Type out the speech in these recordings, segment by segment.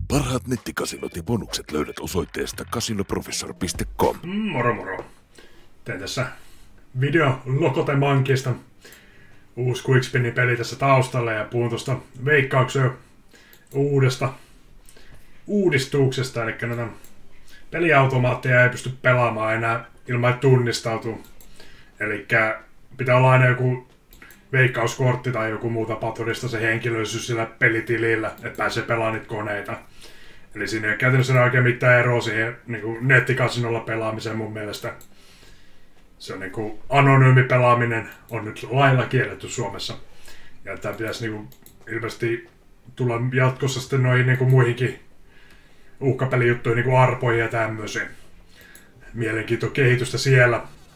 Parhaat nettikasinot ja bonukset löydät osoitteesta casinoprofessor.com. Moro moro. Teen tässä video Lokote Monkeysta. Uusi Quickspinin peli tässä taustalla ja puhun tuosta Veikkauksen uudesta uudistuksesta. Eli näitä peliautomaatteja ei pysty pelaamaan enää ilman, että tunnistautuu. Eli pitää olla aina joku veikkauskortti tai joku muu tapa todistaa se henkilöllisyys sillä pelitilillä, että pääsee pelaamaan niitä koneita. Eli siinä ei käytännössä oikein mitään eroa siihen niin nettikasinolla pelaamiseen mun mielestä. Se on niin kuin anonyymi pelaaminen on nyt lailla kielletty Suomessa. Ja tämä pitäisi niin kuin ilmeisesti tulla jatkossa sitten noihin niin kuin muihinkin uhkapelijuttuihin, niin kuin arpoihin ja tämmöisiin. Mielenkiintoista kehitystä siellä.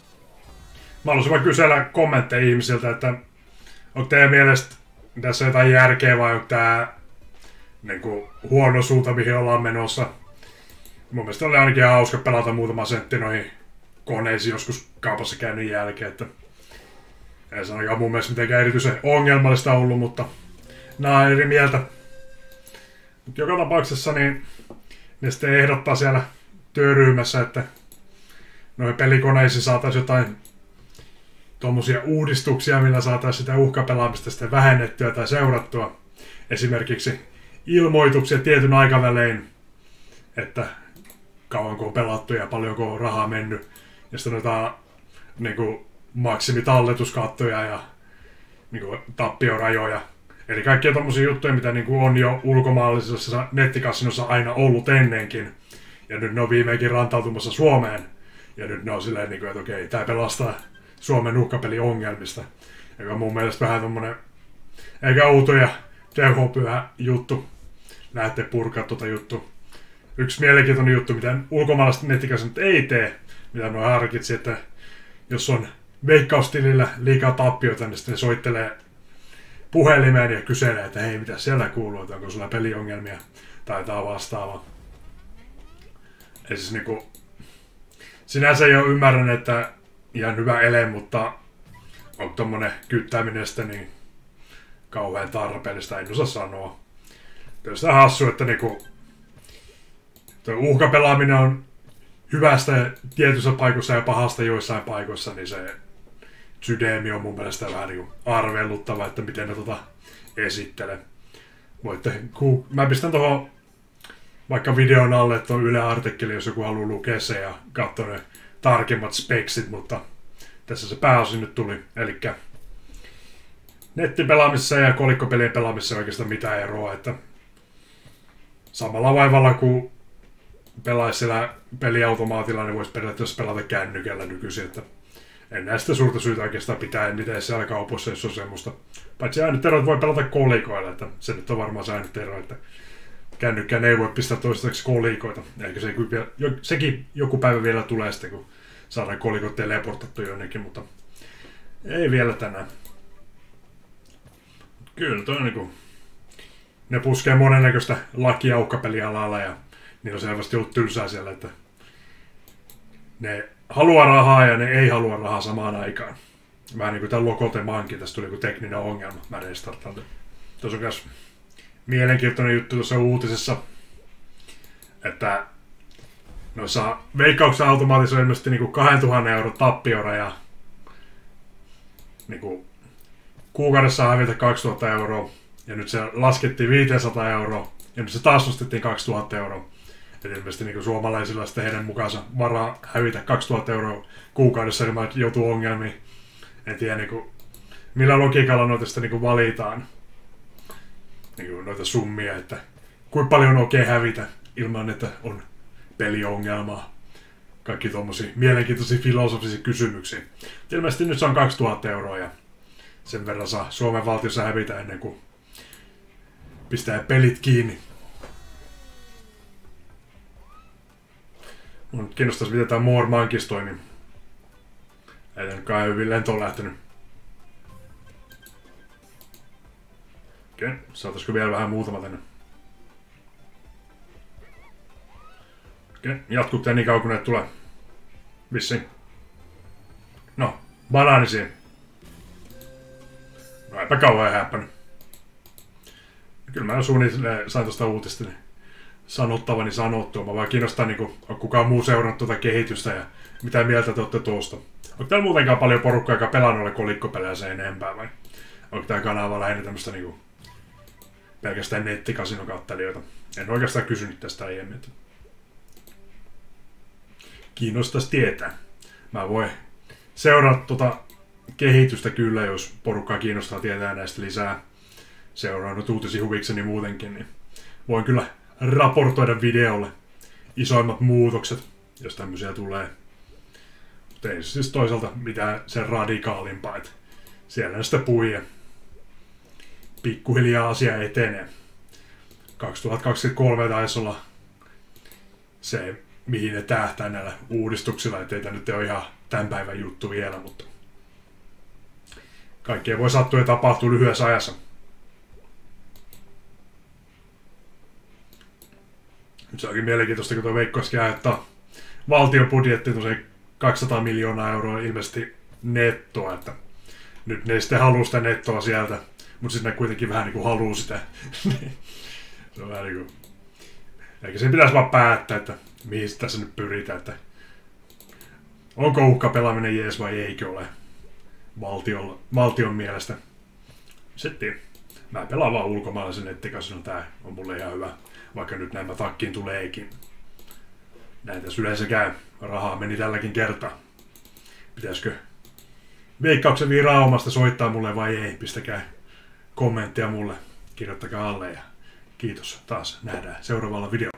Mä haluaisin vaan kysellä kommentteja ihmisiltä, että onko teidän mielestä tässä jotain järkeä vai onko tää niinku huono suunta, mihin ollaan menossa. Mun mielestä oli ainakin hauska pelata muutama sentti noihin koneisiin joskus kaupassa käynnin jälkeen, että ei se ainakaan mun mielestä mitenkään erityisen ongelmallista ollut, mutta nää on eri mieltä. Mut joka tapauksessa niin ne sitten ehdottaa siellä työryhmässä, että noihin pelikoneisiin saataisiin jotain tuommoisia uudistuksia, millä saataisiin sitä uhkapelaamista sitten vähennettyä tai seurattua. Esimerkiksi ilmoituksia tietyn aikavälein, että kauanko on pelattu ja paljonko on rahaa mennyt. Ja sitten noita niin maksimitalletuskattoja ja niin tappiorajoja. Eli kaikkia tommosia juttuja, mitä niin on jo ulkomaalaisessa nettikasinossa aina ollut ennenkin. Ja nyt ne on viimeinkin rantautumassa Suomeen. Ja nyt ne on silleen, että okei, tää pelastaa Suomen uhkapeliongelmista. Joka on mun mielestä vähän tommonen eikä outo ja tehopyhä juttu. Lähtee purkaa tuota juttu. Yksi mielenkiintoinen juttu, mitä ulkomaalaiset nettikasinot ei tee, mitä noin harkitsi, että jos on veikkaustilillä liikaa tappioita, niin sitten ne soittelee puhelimeen ja kyselee, että hei, mitä siellä kuuluu, että onko sulla peliongelmia tai jotain vastaavaa. Eli siis niinku, sinänsä jo ymmärrän, että ihan hyvä ele, mutta on tommonen kyttääminen sitten niin kauhean tarpeellista, en osaa sanoa. Tietysti on hassu, että niinku uhkapelaaminen on hyvästä tietyissä paikoissa ja pahasta joissain paikoissa, niin se systeemi on mun mielestä vähän niin arveluttava, että miten ne esittelee. Mä pistän tuohon vaikka videon alle, että on Yle artikkeli, jos joku haluaa lukea se ja katsoa ne tarkemmat speksit, mutta tässä se pääosin nyt tuli. Eli nettipelaamisessa ja kolikkopelien pelaamisessa ei oikeastaan mitään eroa, että samalla vaivalla kun pelaisi siellä peliautomaatilla, niin voisi periaatteessa pelata kännykällä nykyisin, että en näe sitä suurta syytä oikeastaan pitää niitä siellä kaupoissa, jos on semmoista. Paitsi ainut ero, että voi pelata kolikoilla, että se nyt on varmaan se ainut ero, että kännykkään ei voi pistää toistaiseksi kolikoita. Eikä sekin joku päivä vielä tulee sitten, kun saadaan kolikot teleportattu jonnekin, mutta ei vielä tänään. Kyllä toi niinku, ne puskee monennäköistä lakia uhkapelialalla ja niillä on selvästi ollut tylsää siellä, että ne haluaa rahaa ja ne ei halua rahaa samaan aikaan. Vähän niin kuin tämän Lokote Monkey, tässä tuli joku tekninen ongelma, mä restartan. Tuossa on myös mielenkiintoinen juttu tuossa uutisessa, että noissa Veikkauksen automaatissa on ilmeisesti niin 2000 € tappioraja. Niin kuukaudessa hävitä 2000 € ja nyt se laskettiin 500 € ja nyt se taas nostettiin 2000 €. Eli ilmeisesti niin suomalaisilla sitten heidän mukaansa varaa hävitä 2000 € kuukaudessa ilman, että joutuu ongelmiin. En tiedä millä logiikalla noita sitten niin valitaan niin noita summia, että kuinka paljon on okei hävitä ilman, että on peliongelmaa. Kaikki tommosia mielenkiintoisia filosofisia kysymyksiä. Ilmeisesti nyt se on 2000 € ja sen verran saa Suomen valtiossa hävitä ennen kuin pistää pelit kiinni. Mun kiinnostaisi, miten tää More Monkeys toimii. Ei tää nytkään hyvin lentoon lähtenyt. Okei, saataisiko vielä vähän muutama tänne? Okei, jatkuu niin kauan kun ne tulee. Vissiin. No, banaani siihen. No eipä kauan häppänyt. Kyllä mä suunnilleen sain tosta uutista, niin sanottavani sanottua. Mä vaan kiinnostaa, niin on kukaan muu seurannut tuota kehitystä ja mitä mieltä te olette tuosta. Onko täällä muutenkaan paljon porukkaa, joka pelaa noille kolikkopelejä sen enempää vai onko tää kanava lähinnä tämmöstä niinku pelkästään nettikasinokattelijoita? En oikeastaan kysynyt tästä aiemmin. Kiinnostaisi tietää. Mä voin seurata tuota kehitystä kyllä, jos porukkaa kiinnostaa tietää näistä lisää. Seuraan uutisia huvikseni muutenkin, niin voin kyllä raportoida videolle isoimmat muutokset, jos tämmöisiä tulee. Mutta ei siis toisaalta mitään sen radikaalimpaa, että siellä sitä pui ja pikkuhiljaa asia etenee. 2023 taisi olla se, mihin ne tähtää näillä uudistuksilla, ettei tämä nyt ole ihan tämän päivän juttu vielä, mutta kaikkea voi sattua ja tapahtua lyhyessä ajassa. Nyt se onkin mielenkiintoista, kun tuo Veikko äsken aiheuttaa valtion budjetti tosiaan 200 miljoonaa euroa ilmeisesti nettoa, että nyt ne sitten haluu sitä nettoa sieltä, mutta sitten ne kuitenkin vähän niin kuin haluu sitä. Se on vähän niin kuin... Eikä sen pitäisi vaan päättää, että mihin tässä nyt pyritään, että onko uhkapelaaminen jees vai eikö ole valtion mielestä. Sitten mä pelaan vaan ulkomaalaisen nettikasinon, tää on mulle ihan hyvä, vaikka nyt näin mä takkiin tuleekin. Näin tässä yleensä käy. Rahaa meni tälläkin kertaa. Pitäisikö Veikkauksen viranomasta soittaa mulle vai ei? Pistäkää kommenttia mulle, kirjoittakaa alle ja kiitos taas. Nähdään seuraavalla videolla.